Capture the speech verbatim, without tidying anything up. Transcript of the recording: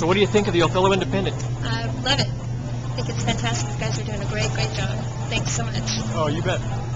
So what do you think of the Othello Independent? I love it. I think it's fantastic. You guys are doing a great, great job. Thanks so much. Oh, you bet.